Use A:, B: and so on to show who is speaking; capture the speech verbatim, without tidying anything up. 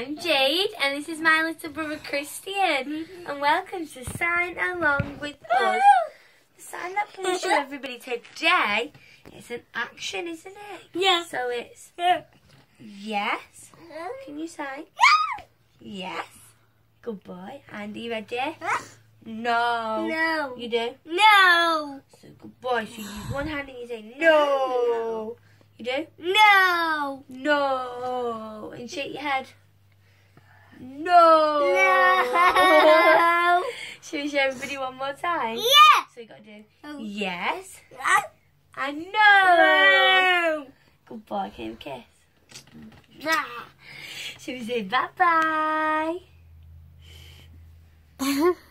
A: I'm Jade, and this is my little brother Christian, and welcome to Sign Along with Us. The sign that I'm going to show everybody today is an action, isn't it?
B: Yeah.
A: So it's yes. Can you sign? Yes. Good boy. And are you ready? No.
B: No.
A: You do?
B: No.
A: So good boy. So you use one hand and you say no. You do?
B: No.
A: No. And shake your head. No.
B: No.
A: Should we show everybody one more time?
B: Yeah.
A: So you got to do
B: Oh.
A: yes
B: Ah.
A: and no. Good boy. Can you kiss?
B: Nah.
A: Should we say bye bye?